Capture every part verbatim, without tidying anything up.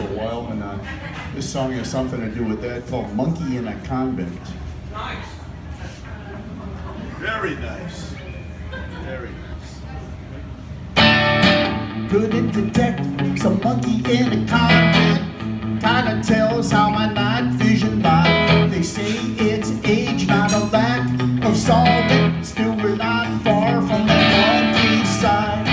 a while, and uh, this song has something to do with that, called Monkey in a Convent. Nice. Very nice. Very nice. Couldn't detect some monkey in a convent. Kinda tells how my night vision lies. They say it's age, not a lack of solvent. Still we're not far from the monkey side.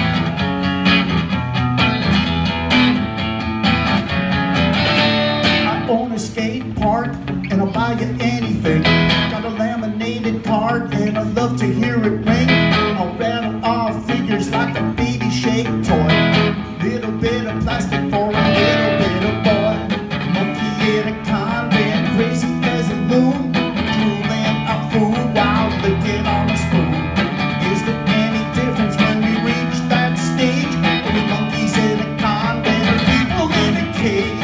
I own a skate park and I'll buy you anything. Got a laminated card and I love to hear it ring. I'll rattle off figures like a baby shake toy. Little bit of plastic for a little bit of boy. Monkey in a convent, crazy as a loon. Drooling out food while licking on a spoon. Is there any difference when we reach that stage? Are we monkeys in a convent or people in a cage?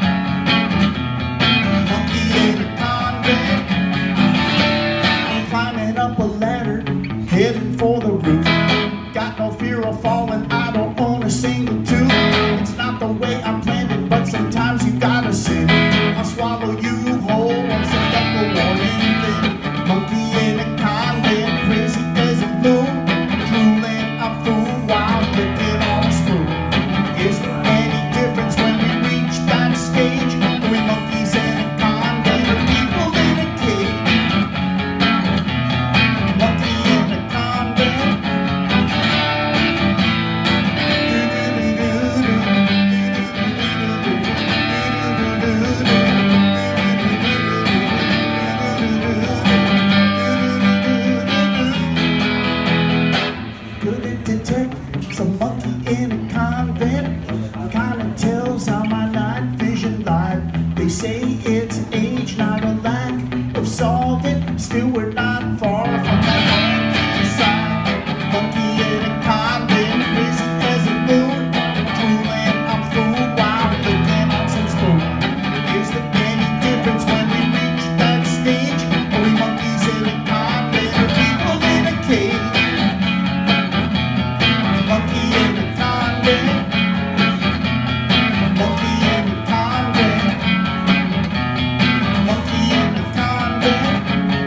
Monkey in a convent. I'm climbing up a ladder, heading for the roof. Got no fear of falling, I don't own a single tooth. It's not the way I planned it, but sometimes you gotta sin. I'll swallow you whole once I got the warning thing. Monkey in a convent, crazy as a loon. Drooling out food while licking on a spoon. Is there any difference when we reach that stage? Are we monkeys in a convent or people in a cage? Monkey in a convent. Couldn't detect some monkey in a convent. Kinda tells how my night vision lied. They say it's age, not a lack of solvent. Still we're not far from that monkey side. Monkey in a convent, crazy as a loon. Drooling on food while licking on some spoon. Is there any difference when we reach that stage? Are we monkeys in a convent or people in a cage? Monkey in a convent. Monkey in a convent. Monkey in a convent.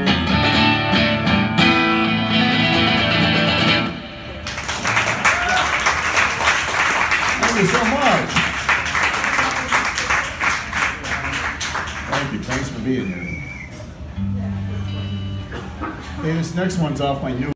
Thank you so much. Thank you. Thanks for being here. Hey, this next one's off my new